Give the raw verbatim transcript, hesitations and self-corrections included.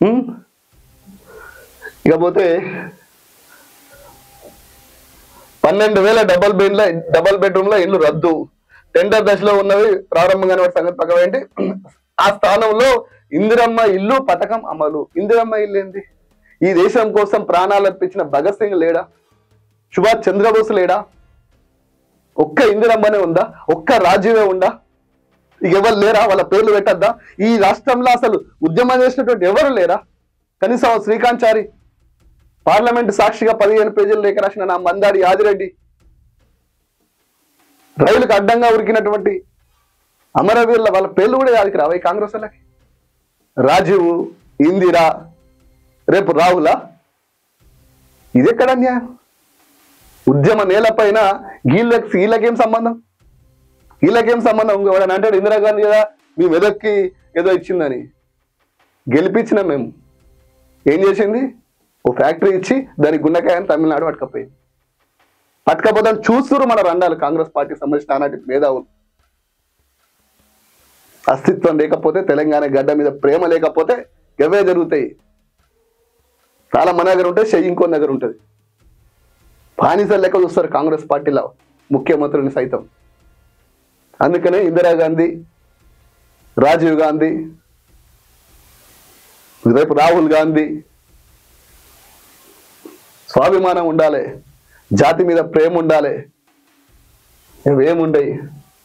ఇకపోతే పన్నెండు వేల డబల్ బెడ్ల డబల్ బెడ్రూమ్ల ఇల్లు రద్దు, టెండర్ దశలో ఉన్నవి ప్రారంభంగానే వాటి సంగతి పక్కన ఏంటి. ఆ స్థానంలో ఇందిరమ్మ ఇల్లు పథకం అమలు. ఇందిరమ్మ ఇల్లు ఏంటి? ఈ దేశం కోసం ప్రాణాలు అర్పించిన భగత్ సింగ్ లేడా? సుభాష్ చంద్రబోస్ లేడా? ఒక్క ఇందిరమ్మనే ఉందా? ఒక్క రాజీవే ఉందా? ఇక ఎవరు లేరా? వాళ్ళ పేర్లు పెట్టద్దా? ఈ రాష్ట్రంలో అసలు ఉద్యమం చేసినటువంటి ఎవరు లేరా? కనీసం శ్రీకాంత్ చారి, పార్లమెంట్ సాక్షిగా పదిహేను పేజీలు లేఖ రాసిన నా మందాడి యాదిరెడ్డి, రైలుకు అడ్డంగా ఉరికినటువంటి అమరవీరుల వాళ్ళ పేర్లు కూడా యాదికి రావు ఈ కాంగ్రెస్ వాళ్ళకి. రాజీవ్, ఇందిరా, రేపు రాహులా? ఇదెక్కడ న్యాయం? ఉద్యమ నేలపైన గీళ్ళకి వీళ్ళకేం సంబంధం? వీళ్ళకేం సంబంధం? ఇంకోవాడని అంటాడు ఇందిరాగాంధీ కదా మీ మెదక్కి ఏదో ఇచ్చిందని. గెలిపించిన మేము ఏం చేసింది? ఓ ఫ్యాక్టరీ ఇచ్చి దానికి గుండెకాయని తమిళనాడు పట్టుకపోయింది. పట్టుకపోతే చూస్తున్నారు మన రండాలు కాంగ్రెస్ పార్టీకి సంబంధించిన ఆనాటి మేధావులు. అస్తిత్వం లేకపోతే, తెలంగాణ గడ్డ మీద ప్రేమ లేకపోతే ఎవే జరుగుతాయి. చాలా మన దగ్గర ఉంటే చెయ్యి ఇంకో దగ్గర ఉంటుంది. బానిస లెక్క చూస్తారు కాంగ్రెస్ పార్టీలో ముఖ్యమంత్రిని సైతం. అందుకనే ఇందిరాగాంధీ, రాజీవ్ గాంధీ, రేపు రాహుల్ గాంధీ స్వాభిమానం ఉండాలి, జాతి మీద ప్రేమ ఉండాలి, ఇవేముండయి.